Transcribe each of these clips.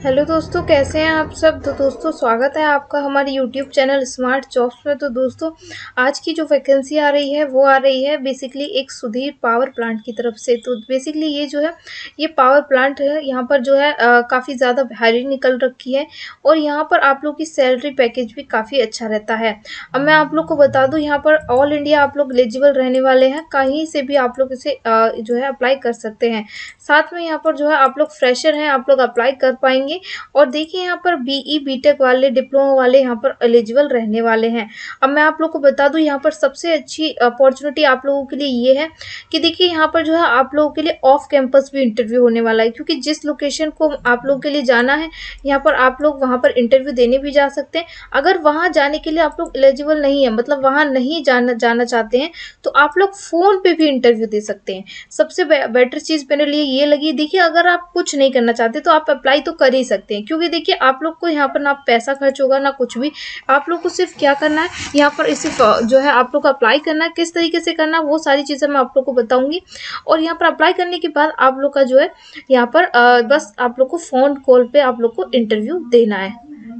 Hello दोस्तों, कैसे हैं आप सब। तो दोस्तों स्वागत है आपका हमारे यूट्यूब चैनल स्मार्ट जॉब्स में। तो दोस्तों आज की जो वैकेंसी आ रही है वो आ रही है बेसिकली एक सुधीर पावर प्लांट की तरफ से। तो बेसिकली ये जो है ये पावर प्लांट है, यहाँ पर जो है काफ़ी ज़्यादा हायरिंग निकल रखी है और यहाँ पर आप लोग की सैलरी पैकेज भी काफ़ी अच्छा रहता है। अब मैं आप लोग को बता दूँ, यहाँ पर ऑल इंडिया आप लोग एलिजिबल रहने वाले हैं, कहीं से भी आप लोग इसे जो है अप्लाई कर सकते हैं। साथ में यहाँ पर जो है आप लोग फ्रेशर हैं, आप लोग अप्लाई कर पाएंगे। और देखिए यहाँ पर बीई बीटेक वाले डिप्लोमा वाले यहाँ पर एलिजिबल रहने वाले हैं। अब मैं आप लोग को बता दूं, यहाँ पर सबसे अच्छी अपॉर्चुनिटी आप लोगों के लिए ये है कि देखिए यहाँ पर जो है आप लोगों के लिए ऑफ कैंपस भी इंटरव्यू होने वाला है, क्योंकि जिस लोकेशन को आप लोगों के लिए जाना है यहाँ पर आप लोग वहाँ पर इंटरव्यू देने भी जा सकते हैं। अगर वहाँ जाने के लिए आप लोग एलिजिबल नहीं है, मतलब वहाँ नहीं जाना चाहते हैं, तो आप लोग फ़ोन पे भी इंटरव्यू दे सकते हैं। सबसे बेटर चीज़ मेरे लिए ये लगी। देखिए अगर आप कुछ नहीं करना चाहते तो आप अप्लाई तो कर ही सकते हैं, क्योंकि देखिए आप लोग को यहाँ पर ना पैसा खर्च होगा ना कुछ भी। आप लोग को सिर्फ क्या करना है, यहाँ पर इसे जो है आप लोग को अप्लाई करना है, किस तरीके से करना है वो सारी चीज़ें मैं आप लोग को बताऊंगी। और यहाँ पर अप्लाई करने के बाद आप लोग का जो है यहाँ पर बस आप लोग को फ़ोन कॉल पे आप लोग को इंटरव्यू देना है।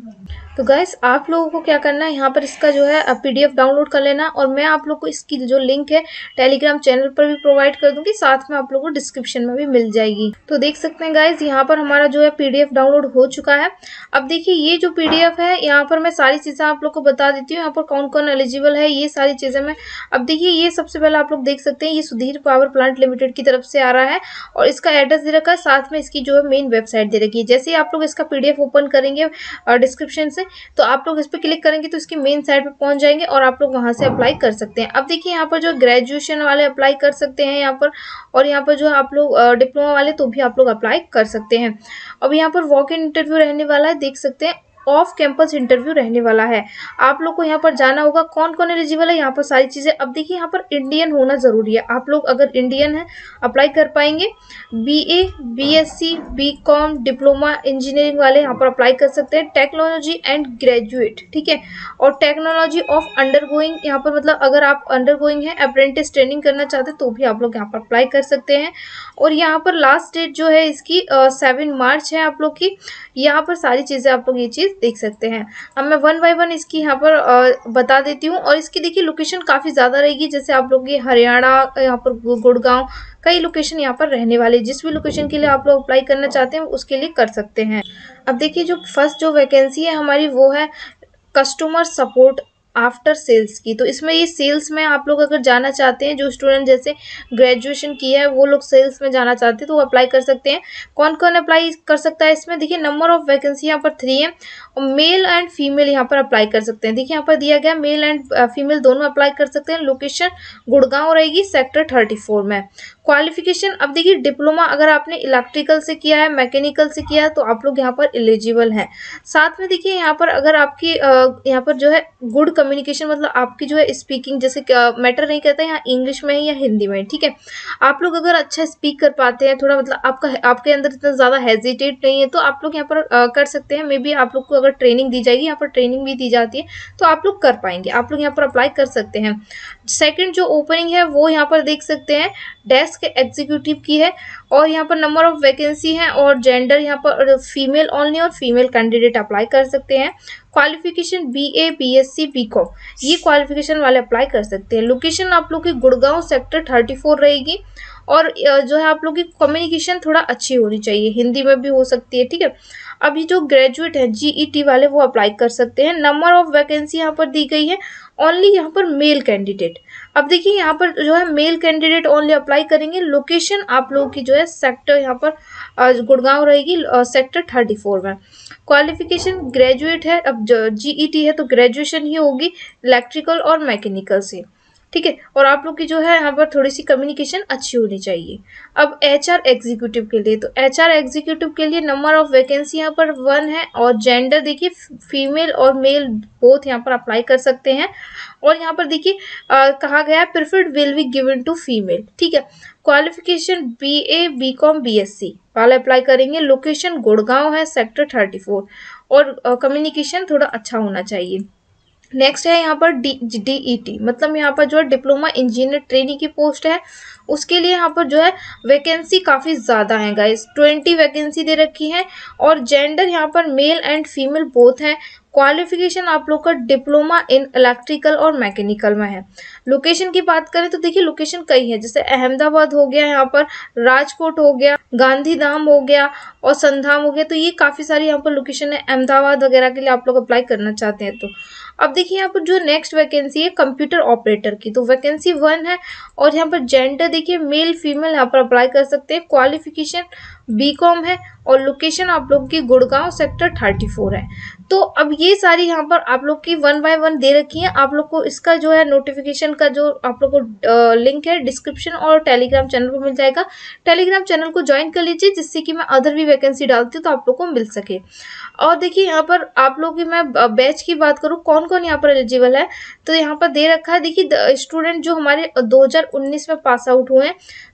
तो गाइस आप लोगों को क्या करना है, यहाँ पर इसका जो है पीडीएफ डाउनलोड कर लेना और मैं आप लोग को इसकी जो लिंक है टेलीग्राम चैनल पर भी प्रोवाइड कर दूंगी, साथ में आप लोगों को डिस्क्रिप्शन में भी मिल जाएगी। तो देख सकते हैं गाइस यहाँ पर हमारा जो है पीडीएफ डाउनलोड हो चुका है। अब देखिए ये जो पीडीएफ है यहाँ पर मैं सारी चीज़ें आप लोग को बता देती हूँ, यहाँ पर कौन कौन एलिजिबल है ये सारी चीज़ें मैं। अब देखिए ये सबसे पहले आप लोग देख सकते हैं, ये सुधीर पावर प्लांट लिमिटेड की तरफ से आ रहा है और इसका एड्रेस दे रखा है, साथ में इसकी जो है मेन वेबसाइट दे रखी है। जैसे ही आप लोग इसका पीडीएफ ओपन करेंगे डिस्क्रिप्शन से, तो आप लोग इस पर क्लिक करेंगे तो इसकी मेन साइट पे पहुंच जाएंगे और आप लोग वहां से अप्लाई कर सकते हैं। अब देखिए यहाँ पर जो ग्रेजुएशन वाले अप्लाई कर सकते हैं यहाँ पर, और यहाँ पर जो आप लोग डिप्लोमा वाले तो भी आप लोग अप्लाई कर सकते हैं। अब यहाँ पर वॉक इन इंटरव्यू रहने वाला है, देख सकते हैं ऑफ कैंपस इंटरव्यू रहने वाला है। आप लोग को यहाँ पर जाना होगा। कौन कौन एलिजिबल है यहाँ पर सारी चीज़ें। अब देखिए यहाँ पर इंडियन होना ज़रूरी है, आप लोग अगर इंडियन है अप्लाई कर पाएंगे। BA BSc BCom diploma engineering वाले यहाँ पर अप्लाई कर सकते हैं। टेक्नोलॉजी एंड ग्रेजुएट, ठीक है। और टेक्नोलॉजी ऑफ अंडरगोइंग, यहाँ पर मतलब अगर आप अंडरगोइंग है अप्रेंटिस ट्रेनिंग करना चाहते हैं तो भी आप लोग यहाँ पर अप्लाई कर सकते हैं। और यहाँ पर लास्ट डेट जो है इसकी 7 मार्च है आप लोग की। यहाँ पर सारी चीज़ें आप लोग ये चीज़ देख सकते हैं। अब मैं वन बाय वन इसकी यहाँ पर बता देती हूँ। और इसकी देखिए लोकेशन काफ़ी ज़्यादा रहेगी, जैसे आप लोग ये हरियाणा, यहाँ पर गुड़गांव, कई लोकेशन यहाँ पर रहने वाले। जिस भी लोकेशन के लिए आप लोग अप्लाई करना चाहते हैं उसके लिए कर सकते हैं। अब देखिए जो फर्स्ट जो वैकेंसी है हमारी वो है कस्टमर सपोर्ट आफ्टर सेल्स की। तो इसमें ये सेल्स में आप लोग अगर जाना चाहते हैं, जो स्टूडेंट जैसे ग्रेजुएशन किया है वो लोग सेल्स में जाना चाहते हैं तो वो अप्लाई कर सकते हैं। कौन कौन अप्लाई कर सकता है इसमें, देखिए नंबर ऑफ वैकेंसी यहाँ पर 3 है और मेल एंड फीमेल यहाँ पर अप्लाई कर सकते हैं। देखिए यहाँ पर दिया गया मेल एंड फीमेल दोनों अप्लाई कर सकते हैं। लोकेशन गुड़गांव रहेगी, सेक्टर 34 में। क्वालिफिकेशन, अब देखिए डिप्लोमा अगर आपने इलेक्ट्रिकल से किया है, मैकेनिकल से किया है तो आप लोग यहाँ पर एलिजिबल हैं। साथ में देखिए यहाँ पर अगर आपकी यहाँ पर जो है गुड कम्युनिकेशन, मतलब आपकी जो है स्पीकिंग जैसे मैटर नहीं करता है यहाँ इंग्लिश में है या हिंदी में, ठीक है। आप लोग अगर अच्छा स्पीक कर पाते हैं, थोड़ा मतलब आपके अंदर इतना ज़्यादा हेजिटेट नहीं है तो आप लोग यहाँ पर कर सकते हैं। मे बी आप लोग को अगर ट्रेनिंग दी जाएगी, यहाँ पर ट्रेनिंग भी दी जाती है तो आप लोग कर पाएंगे, आप लोग यहाँ पर अप्लाई कर सकते हैं। सेकंड जो ओपनिंग है वो यहाँ पर देख सकते हैं डेस्क एग्जीक्यूटिव की है और यहाँ पर नंबर ऑफ वैकेंसी है और जेंडर यहाँ पर फीमेल ओनली और फीमेल कैंडिडेट अप्लाई कर सकते हैं। क्वालिफिकेशन बीए बीएससी बीकॉम, ये क्वालिफिकेशन वाले अप्लाई कर सकते हैं। लोकेशन आप लोग की गुड़गांव सेक्टर 34 रहेगी और जो है आप लोग की कम्युनिकेशन थोड़ा अच्छी होनी चाहिए, हिंदी में भी हो सकती है, ठीक है। अभी जो ग्रेजुएट है जीईटी वाले वो अप्लाई कर सकते हैं। नंबर ऑफ वैकेंसी यहाँ पर दी गई है ओनली यहाँ पर मेल कैंडिडेट। अब देखिए यहाँ पर जो है मेल कैंडिडेट ओनली अप्लाई करेंगे। लोकेशन आप लोगों की जो है सेक्टर यहाँ पर गुड़गांव रहेगी, सेक्टर 34 में। क्वालिफिकेशन ग्रेजुएट है, अब जीईटी है तो ग्रेजुएशन ही होगी इलेक्ट्रिकल और मैकेनिकल से, ठीक है। और आप लोग की जो है यहाँ पर थोड़ी सी कम्युनिकेशन अच्छी होनी चाहिए। अब एचआर एग्जीक्यूटिव के लिए, तो एचआर एग्जीक्यूटिव के लिए नंबर ऑफ वैकेंसी यहाँ पर 1 है और जेंडर देखिए फीमेल और मेल बोथ यहाँ पर अप्लाई कर सकते हैं। और यहाँ पर देखिए कहा गया है preferred will be given to female, ठीक है। क्वालिफिकेशन बीए बीकॉम बीएससी वाले अप्लाई करेंगे। लोकेशन गुड़गांव है, सेक्टर 34 और कम्युनिकेशन थोड़ा अच्छा होना चाहिए। नेक्स्ट है यहाँ पर DET, मतलब यहाँ पर जो है डिप्लोमा इंजीनियर ट्रेनी की पोस्ट है, उसके लिए यहाँ पर जो है वैकेंसी काफ़ी ज़्यादा है गाइस, 20 वैकेंसी दे रखी है। और जेंडर यहाँ पर मेल एंड फीमेल बोथ हैं। क्वालिफिकेशन आप लोग का डिप्लोमा इन इलेक्ट्रिकल और मैकेनिकल में है। लोकेशन की बात करें तो देखिए लोकेशन कई है, जैसे अहमदाबाद हो गया, यहाँ पर राजकोट हो गया, गांधीधाम हो गया और संधाम हो गया। तो ये काफ़ी सारी यहाँ पर लोकेशन है अहमदाबाद वगैरह के लिए आप लोग अप्लाई करना चाहते हैं तो। अब देखिए यहाँ पर जो नेक्स्ट वैकेंसी है कंप्यूटर ऑपरेटर की, तो वैकेंसी 1 है। और यहाँ पर जेंडर देखिए मेल फीमेल यहाँ पर अप्लाई कर सकते हैं। क्वालिफिकेशन बीकॉम है और लोकेशन आप लोग की गुड़गांव सेक्टर 34 है। तो अब ये सारी यहाँ पर आप लोग की 1 बाय 1 दे रखी है। आप लोग को इसका जो है नोटिफिकेशन का जो आप लोग को लिंक है डिस्क्रिप्शन और टेलीग्राम चैनल पर मिल जाएगा। टेलीग्राम चैनल को ज्वाइन कर लीजिए, जिससे कि मैं अदर भी वैकेंसी डालती हूँ तो आप लोग को मिल सके। और देखिए यहाँ पर आप लोग की मैं बैच की बात करूँ कौन कौन यहाँ पर एलिजिबल है, तो यहाँ पर दे रखा है देखिए स्टूडेंट जो हमारे 2019 में पास आउट हुए हैं,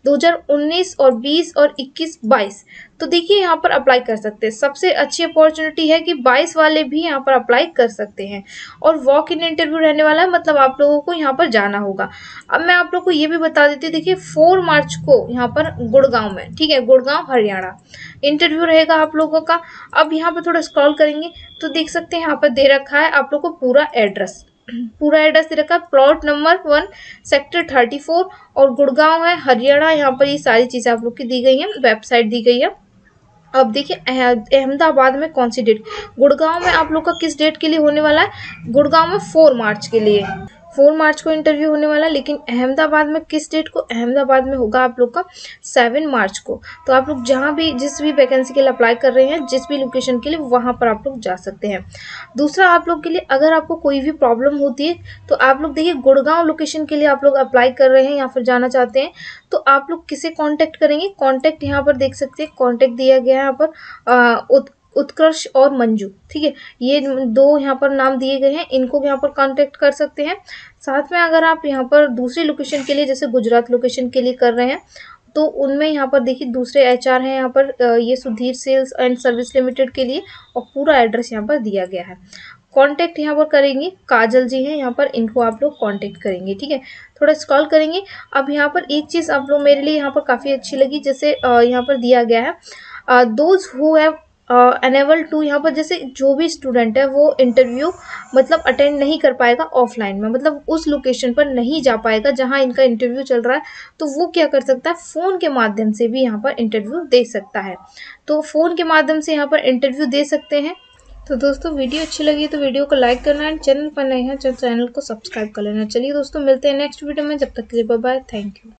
2019 और 20 और 21 22, तो देखिए यहाँ पर अप्लाई कर सकते हैं। सबसे अच्छी अपॉर्चुनिटी है कि 22 वाले भी यहाँ पर अप्लाई कर सकते हैं। और वॉक इन इंटरव्यू रहने वाला है, मतलब आप लोगों को यहाँ पर जाना होगा। अब मैं आप लोग को ये भी बता देती हूँ, देखिए 4 मार्च को यहाँ पर गुड़गांव में, ठीक है, गुड़गांव हरियाणा इंटरव्यू रहेगा आप लोगों का। अब यहाँ पर थोड़ा स्क्रॉल करेंगे तो देख सकते हैं यहाँ पर दे रखा है आप लोग को पूरा एड्रेस दे रखा है, प्लॉट नंबर 1 सेक्टर 34 और गुड़गांव है हरियाणा। यहाँ पर ये सारी चीज़ें आप लोग की दी गई हैं, वेबसाइट दी गई है। अब देखिए अहमदाबाद में कौन सी डेट, गुड़गांव में आप लोग का किस डेट के लिए होने वाला है, गुड़गांव में 4 मार्च के लिए, 4 मार्च को इंटरव्यू होने वाला है। लेकिन अहमदाबाद में किस डेट को, अहमदाबाद में होगा आप लोग का 7 मार्च को। तो आप लोग जहाँ भी जिस भी वैकेंसी के लिए अप्लाई कर रहे हैं, जिस भी लोकेशन के लिए, वहाँ पर आप लोग जा सकते हैं। दूसरा आप लोग के लिए अगर आपको कोई भी प्रॉब्लम होती है तो आप लोग देखिए गुड़गांव लोकेशन के लिए आप लोग अप्लाई कर रहे हैं या फिर जाना चाहते हैं तो आप लोग किसे कांटेक्ट करेंगे, कांटेक्ट यहाँ पर देख सकते हैं, कांटेक्ट दिया गया है यहाँ पर उत्कर्ष और मंजू, ठीक है, ये 2 यहाँ पर नाम दिए गए हैं, इनको यहाँ पर कांटेक्ट कर सकते हैं। साथ में अगर आप यहाँ पर दूसरी लोकेशन के लिए जैसे गुजरात लोकेशन के लिए कर रहे हैं तो उनमें यहाँ पर देखिए दूसरे HR हैं यहाँ पर, ये Sudhir sales and service limited के लिए, और पूरा एड्रेस यहाँ पर दिया गया है। कांटेक्ट यहाँ पर करेंगे काजल जी हैं यहाँ पर, इनको आप लोग कांटेक्ट करेंगे, ठीक है। थोड़ा स्क्रॉल करेंगे। अब यहाँ पर एक चीज़ आप लोग मेरे लिए यहाँ पर काफ़ी अच्छी लगी, जैसे यहाँ पर दिया गया है those who have unable to, यहाँ पर जैसे जो भी स्टूडेंट है वो इंटरव्यू मतलब अटेंड नहीं कर पाएगा ऑफलाइन में, मतलब उस लोकेशन पर नहीं जा पाएगा जहाँ इनका इंटरव्यू चल रहा है, तो वो क्या कर सकता है, फ़ोन के माध्यम से भी यहाँ पर इंटरव्यू दे सकता है। तो फ़ोन के माध्यम से यहाँ पर इंटरव्यू दे सकते हैं। तो दोस्तों वीडियो अच्छी लगी तो वीडियो को लाइक करना है, चैनल पर नए हैं तो चैनल को सब्सक्राइब कर लेना। चलिए दोस्तों मिलते हैं नेक्स्ट वीडियो में, जब तक के लिए बाय बाय, थैंक यू।